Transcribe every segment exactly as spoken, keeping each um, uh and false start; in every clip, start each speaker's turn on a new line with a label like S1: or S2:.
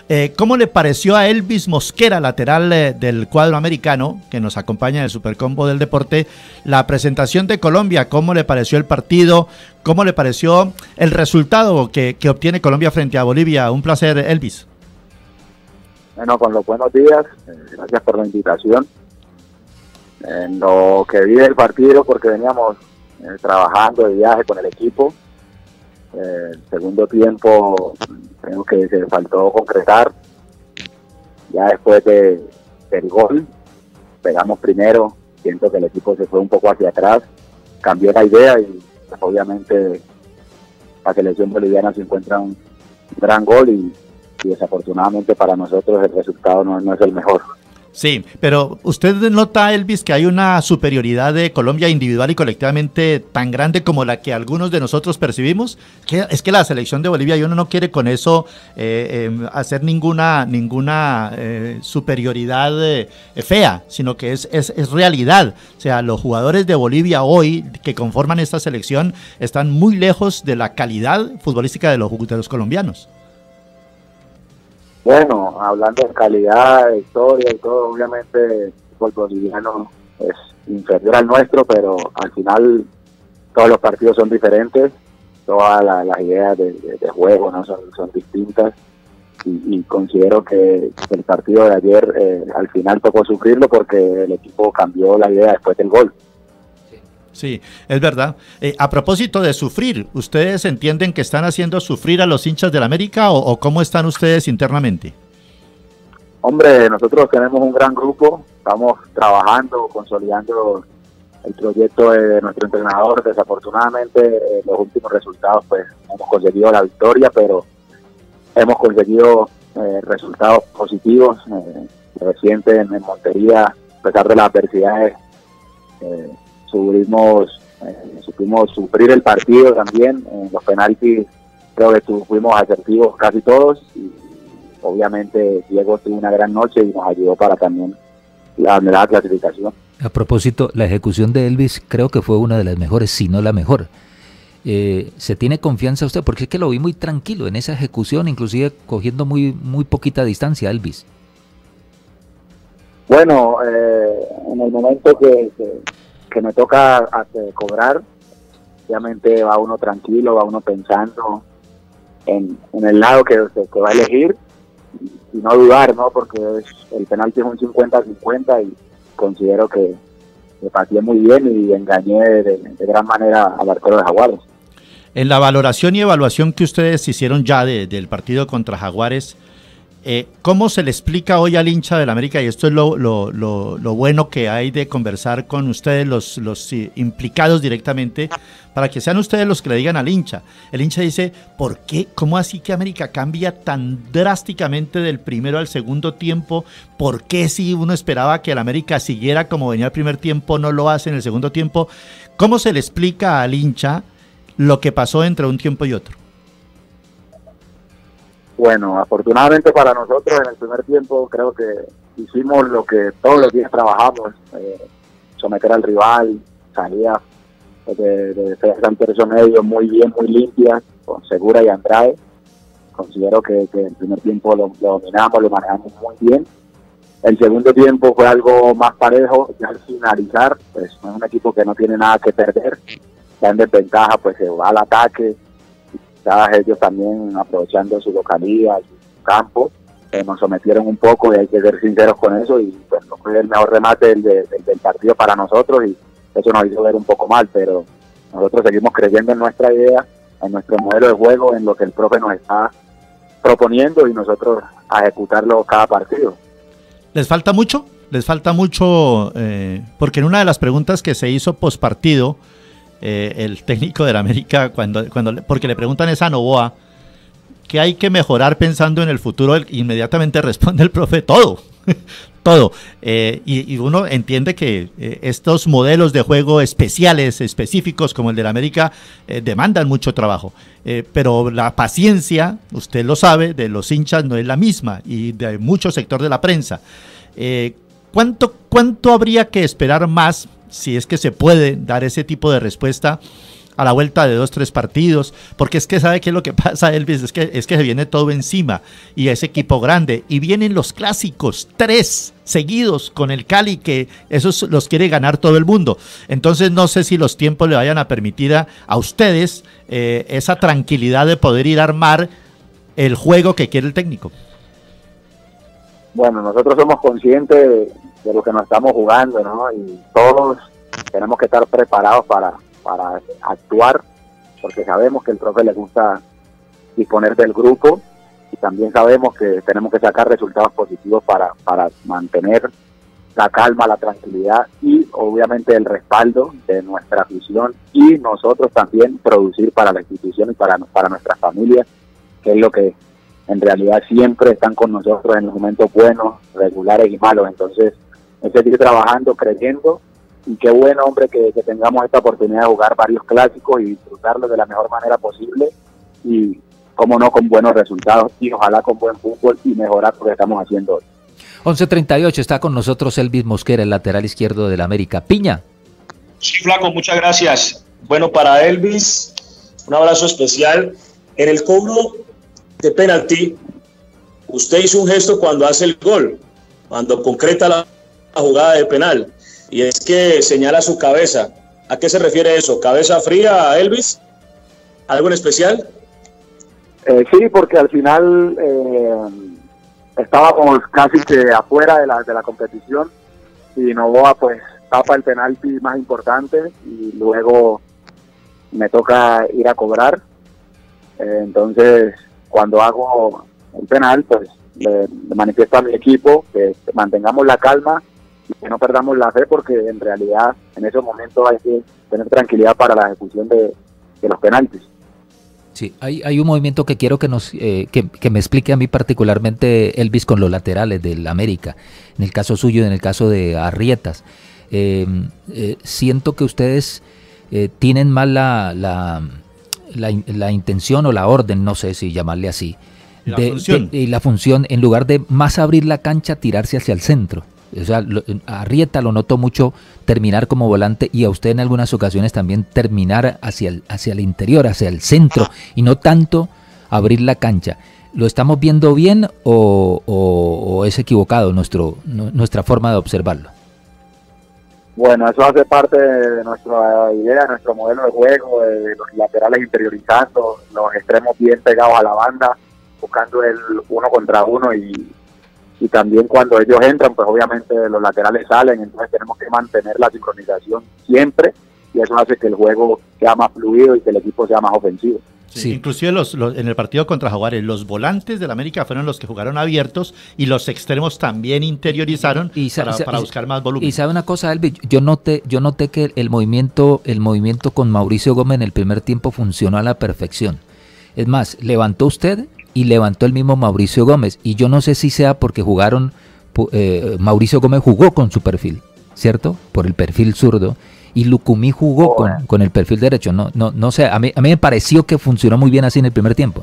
S1: Eh, ¿Cómo le pareció a Elvis Mosquera, lateral eh, del cuadro americano, que nos acompaña en el Supercombo del Deporte, la presentación de Colombia? ¿Cómo le pareció el partido? ¿Cómo le pareció el resultado que, que obtiene Colombia frente a Bolivia? Un placer, Elvis.
S2: Bueno, con los buenos días, eh, gracias por la invitación. En lo que vi del partido, porque veníamos eh, trabajando de viaje con el equipo, eh, el segundo tiempo creo que se faltó concretar. Ya después de, del gol, pegamos primero, siento que el equipo se fue un poco hacia atrás, cambió la idea y pues, obviamente la selección boliviana se encuentra un gran gol y, y desafortunadamente para nosotros el resultado no, no es el mejor.
S1: Sí, pero ¿usted nota, Elvis, que hay una superioridad de Colombia individual y colectivamente tan grande como la que algunos de nosotros percibimos? Que es que la selección de Bolivia, y uno no quiere con eso eh, eh, hacer ninguna ninguna eh, superioridad eh, fea, sino que es, es, es realidad. O sea, los jugadores de Bolivia hoy que conforman esta selección están muy lejos de la calidad futbolística de los, de los colombianos.
S2: Bueno, hablando de calidad, de historia y todo, obviamente el fútbol boliviano es inferior al nuestro, pero al final todos los partidos son diferentes, todas la, las ideas de, de, de juego no son, son distintas y, y considero que el partido de ayer eh, al final tocó sufrirlo porque el equipo cambió la idea después del gol.
S1: Sí, es verdad. Eh, a propósito de sufrir, ¿ustedes entienden que están haciendo sufrir a los hinchas del América o, o cómo están ustedes internamente?
S2: Hombre, nosotros tenemos un gran grupo, estamos trabajando, consolidando el proyecto de nuestro entrenador. Desafortunadamente, eh, los últimos resultados, pues, hemos conseguido la victoria, pero hemos conseguido eh, resultados positivos. Eh, reciente en, en Montería, a pesar de las adversidades, eh, Subimos, eh, supimos sufrir el partido también. En los penaltis creo que tu, fuimos asertivos casi todos y obviamente Diego tuvo una gran noche y nos ayudó para también la, la clasificación.
S3: A propósito, la ejecución de Elvis creo que fue una de las mejores, si no la mejor. Eh, ¿Se tiene confianza usted? Porque es que lo vi muy tranquilo en esa ejecución, inclusive cogiendo muy, muy poquita distancia, Elvis.
S2: Bueno, eh, en el momento que... que que me toca a, a cobrar, obviamente va uno tranquilo, va uno pensando en, en el lado que, que, que va a elegir y, y no dudar, ¿no? Porque es, el penalti es un cincuenta cincuenta y considero que, que pateé muy bien y engañé de, de gran manera al arquero de Jaguares.
S1: En la valoración y evaluación que ustedes hicieron ya de, del partido contra Jaguares, Eh, ¿cómo se le explica hoy al hincha del América? Y esto es lo, lo, lo, lo bueno que hay de conversar con ustedes, los, los implicados directamente, para que sean ustedes los que le digan al hincha. El hincha dice, ¿por qué? ¿Cómo así que América cambia tan drásticamente del primero al segundo tiempo? ¿Por qué si uno esperaba que el América siguiera como venía el primer tiempo, no lo hace en el segundo tiempo? ¿Cómo se le explica al hincha lo que pasó entre un tiempo y otro?
S2: Bueno, afortunadamente para nosotros en el primer tiempo creo que hicimos lo que todos los días trabajamos, eh, someter al rival, salida de, de defensa en tercio medio muy bien, muy limpia, con Segura y Andrade. Considero que, que el primer tiempo lo, lo dominamos, lo manejamos muy bien. El segundo tiempo fue algo más parejo, ya al finalizar, pues no es un equipo que no tiene nada que perder, está en desventaja, pues se va al ataque. Quizás ellos también aprovechando su localidad, su campo, eh, nos sometieron un poco y hay que ser sinceros con eso y pues no fue el mejor remate del, del, del partido para nosotros y eso nos hizo ver un poco mal, pero nosotros seguimos creyendo en nuestra idea, en nuestro modelo de juego, en lo que el profe nos está proponiendo y nosotros a ejecutarlo cada partido.
S1: ¿Les falta mucho? ¿Les falta mucho? Eh, porque en una de las preguntas que se hizo post partido, Eh, el técnico del América, cuando, cuando porque le preguntan esa a Novoa, ¿qué hay que mejorar pensando en el futuro? Inmediatamente responde el profe, todo, todo. Eh, y, y uno entiende que eh, estos modelos de juego especiales, específicos, como el del América, eh, demandan mucho trabajo. Eh, pero la paciencia, usted lo sabe, de los hinchas no es la misma, y de mucho sector de la prensa. Eh, ¿cuánto, ¿Cuánto habría que esperar más, si es que se puede dar ese tipo de respuesta, a la vuelta de dos, tres partidos, porque es que sabe qué es lo que pasa, Elvis, es que, es que se viene todo encima, y es equipo grande, y vienen los clásicos, tres seguidos con el Cali, que esos los quiere ganar todo el mundo. Entonces no sé si los tiempos le vayan a permitir a, a ustedes eh, esa tranquilidad de poder ir a armar el juego que quiere el técnico.
S2: Bueno, nosotros somos conscientes de, de lo que nos estamos jugando, ¿no? Y todos tenemos que estar preparados para, para actuar, porque sabemos que el profe le gusta disponer del grupo, y también sabemos que tenemos que sacar resultados positivos para, para mantener la calma, la tranquilidad y obviamente el respaldo de nuestra afición, y nosotros también producir para la institución y para, para nuestras familias, que es lo que en realidad siempre están con nosotros en los momentos buenos, regulares y malos. Entonces es seguir trabajando, creyendo, y qué bueno, hombre, que, que tengamos esta oportunidad de jugar varios clásicos y disfrutarlo de la mejor manera posible, y cómo no, con buenos resultados, y ojalá con buen fútbol y mejorar lo que estamos haciendo hoy.
S3: once treinta y ocho, está con nosotros Elvis Mosquera, el lateral izquierdo del América. Piña.
S4: Sí, Flaco, muchas gracias. Bueno, para Elvis, un abrazo especial. En el cobro de penalti, usted hizo un gesto cuando hace el gol, cuando concreta la, la jugada de penal, y es que señala su cabeza. ¿A qué se refiere eso? ¿Cabeza fría, Elvis? ¿Algo en especial?
S2: Eh, sí, porque al final eh, estábamos casi que afuera de la, de la competición, y Novoa pues tapa el penalti más importante, y luego me toca ir a cobrar. Eh, entonces, cuando hago el penal, pues le, le manifiesto a mi equipo que mantengamos la calma y que no perdamos la fe, porque en realidad en esos momentos hay que tener tranquilidad para la ejecución de, de los penaltis.
S3: Sí, hay, hay un movimiento que quiero que nos eh, que, que me explique a mí particularmente, Elvis, con los laterales del América, en el caso suyo y en el caso de Arrietas. Eh, eh, siento que ustedes eh, tienen mal la, la, la, la intención o la orden, no sé si llamarle así,
S1: y la,
S3: de,
S1: función.
S3: De, de la función, en lugar de más abrir la cancha, tirarse hacia el centro. O sea, lo, a Arrieta lo noto mucho terminar como volante, y a usted en algunas ocasiones también terminar hacia el, hacia el interior, hacia el centro, y no tanto abrir la cancha. ¿Lo estamos viendo bien o, o, o es equivocado nuestro, no, nuestra forma de observarlo?
S2: Bueno, eso hace parte de nuestra idea, nuestro modelo de juego, de los laterales interiorizando, los extremos bien pegados a la banda, buscando el uno contra uno, y y también cuando ellos entran, pues obviamente los laterales salen, entonces tenemos que mantener la sincronización siempre, y eso hace que el juego sea más fluido y que el equipo sea más ofensivo.
S1: Sí,
S3: Sí.
S1: Inclusive los, los, en el partido contra Jaguares, los volantes del América fueron los que jugaron abiertos, y los extremos también interiorizaron
S3: Y sa-
S1: para,
S3: sa-
S1: para buscar más volumen.
S3: Y sabe una cosa, Elvis, yo noté, yo noté que el movimiento, el movimiento con Mauricio Gómez en el primer tiempo funcionó a la perfección. Es más, levantó usted y levantó el mismo Mauricio Gómez, y yo no sé si sea porque jugaron, eh, Mauricio Gómez jugó con su perfil, ¿cierto? Por el perfil zurdo, y Lucumí jugó con, con el perfil derecho. No, no, no sé, a mí, a mí me pareció que funcionó muy bien así en el primer tiempo.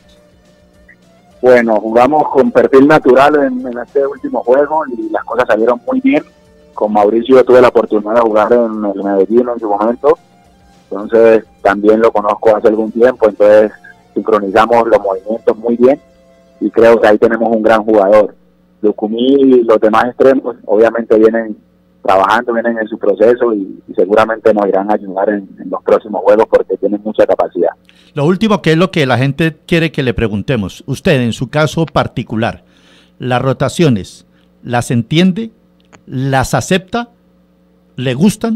S2: Bueno, jugamos con perfil natural en, en este último juego, y las cosas salieron muy bien. Con Mauricio tuve la oportunidad de jugar en el Medellín en su momento, entonces también lo conozco hace algún tiempo, entonces sincronizamos los movimientos muy bien, y creo que ahí tenemos un gran jugador. Lucumí y los demás extremos obviamente vienen trabajando, vienen en su proceso, y, y seguramente nos irán a ayudar en, en los próximos juegos, porque tienen mucha capacidad.
S1: Lo último, que es lo que la gente quiere que le preguntemos, usted en su caso particular, las rotaciones, ¿las entiende? ¿Las acepta? ¿Le gustan?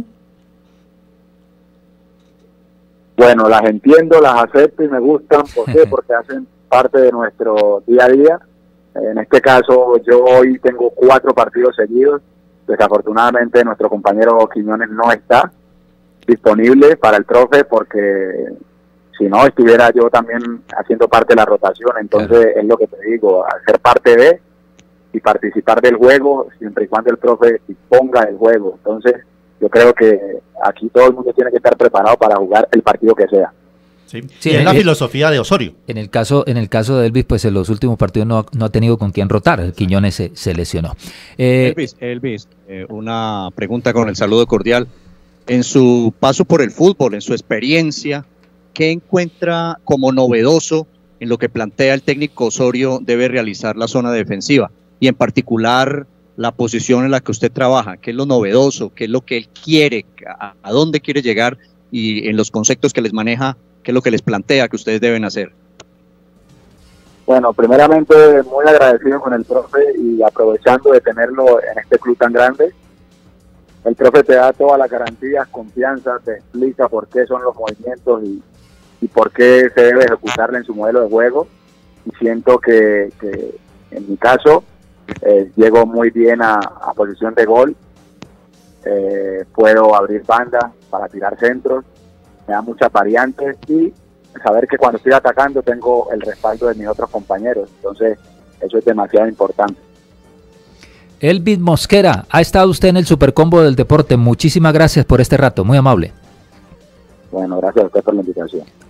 S2: Bueno, las entiendo, las acepto y me gustan. ¿Por qué? Porque hacen parte de nuestro día a día. En este caso, yo hoy tengo cuatro partidos seguidos. Desafortunadamente, nuestro compañero Quiñones no está disponible para el profe, porque si no, estuviera yo también haciendo parte de la rotación. Entonces, claro, es lo que te digo, hacer parte de y participar del juego, siempre y cuando el profe disponga el juego. Entonces, yo creo que aquí todo el mundo tiene que estar preparado para jugar el partido que sea.
S1: Sí,
S3: Sí,
S1: y es
S3: en
S1: la
S3: el-
S1: filosofía de Osorio.
S3: En el caso, en el caso de Elvis, pues en los últimos partidos no, ha- no ha tenido con quién rotar. El Quiñones se, se lesionó. Eh,
S5: Elvis, Elvis, eh, una pregunta con el saludo cordial. en su paso por el fútbol, en su experiencia, ¿qué encuentra como novedoso en lo que plantea el técnico Osorio debe realizar la zona defensiva? Y en particular la posición en la que usted trabaja, ¿qué es lo novedoso? ¿Qué es lo que él quiere? ¿A, a dónde quiere llegar? Y en los conceptos que les maneja, ¿qué es lo que les plantea que ustedes deben hacer?
S2: Bueno, primeramente muy agradecido con el profe y aprovechando de tenerlo en este club tan grande. El profe te da todas las garantías, confianza, te explica por qué son los movimientos y, y por qué se debe ejecutarle en su modelo de juego. Y siento que, que en mi caso eh, llego muy bien a, a posición de gol. Eh, puedo abrir bandas para tirar centros, me da muchas variantes y saber que cuando estoy atacando tengo el respaldo de mis otros compañeros, entonces eso es demasiado importante.
S3: Elvis Mosquera, ha estado usted en el Supercombo del Deporte, muchísimas gracias por este rato, muy amable.
S2: Bueno, gracias a usted por la invitación.